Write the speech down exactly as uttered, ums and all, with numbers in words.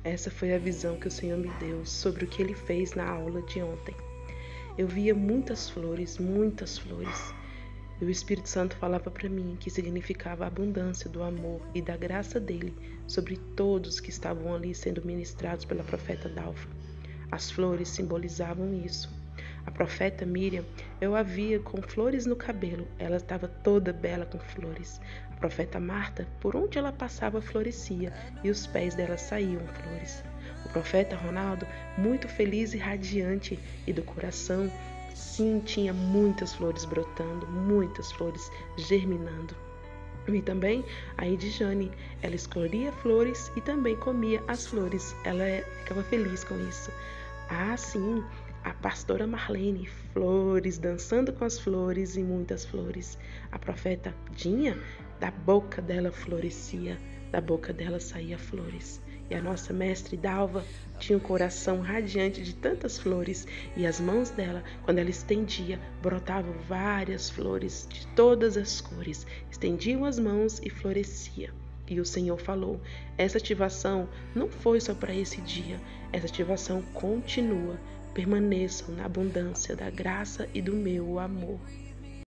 Essa foi a visão que o Senhor me deu sobre o que Ele fez na aula de ontem. Eu via muitas flores, muitas flores. E o Espírito Santo falava para mim que significava a abundância do amor e da graça dele sobre todos que estavam ali sendo ministrados pela profeta Dalva. As flores simbolizavam isso. A profeta Miriam, eu a via com flores no cabelo, ela estava toda bela com flores. A profeta Marta, por onde ela passava, florescia e os pés dela saíam flores. O profeta Ronaldo, muito feliz e radiante, e do coração, sim, tinha muitas flores brotando, muitas flores germinando. E também a Edjane, ela escolhia flores e também comia as flores, ela ficava feliz com isso. Ah, sim, a pastora Marlene, flores, dançando com as flores e muitas flores. A profeta Dinha, da boca dela florescia, da boca dela saía flores. E a nossa mestre Dalva tinha um coração radiante de tantas flores, e as mãos dela, quando ela estendia, brotavam várias flores de todas as cores. Estendiam as mãos e florescia. E o Senhor falou: essa ativação não foi só para esse dia, essa ativação continua. Permaneçam na abundância da graça e do meu amor.